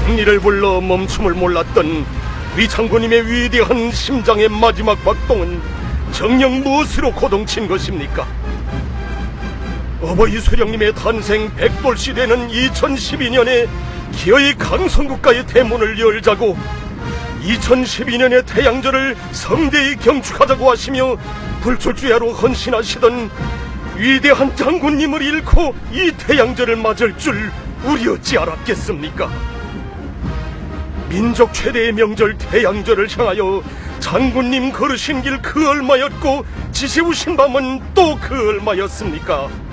승리를 불러 멈춤을 몰랐던 위 장군님의 위대한 심장의 마지막 박동은 정녕 무엇으로 고동친 것입니까? 어버이 수령님의 탄생 100돌시 되는 2012년에 기어이 강성국가의 대문을 열자고 2012년의 태양절을 성대히 경축하자고 하시며 불출주야로 헌신하시던 위대한 장군님을 잃고 이 태양절을 맞을 줄 우리 어찌 알았겠습니까? 민족 최대의 명절 태양절을 향하여 장군님 걸으신 길 그 얼마였고 지새우신 밤은 또 그 얼마였습니까?